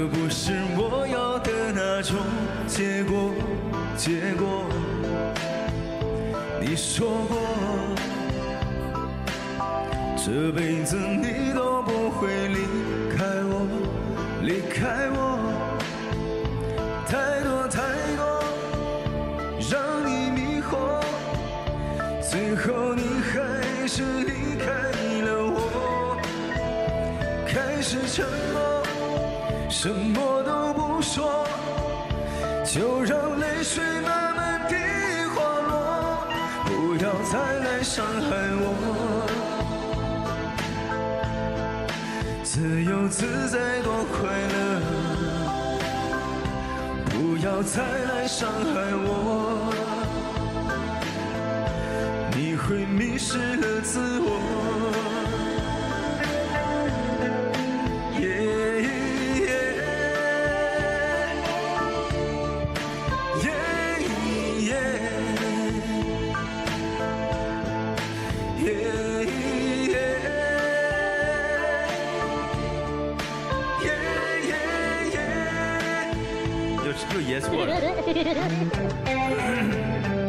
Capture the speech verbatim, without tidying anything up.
不是我要的那种结果。结果，你说过，这辈子你都不会离开我，离开我。太多太多让你迷惑，最后你还是离开了我，开始沉默，什么都不说，就让泪水慢慢地滑落，不要再来伤害我。自由自在多快乐，不要再来伤害我，你会迷失了自我。又又爷错了。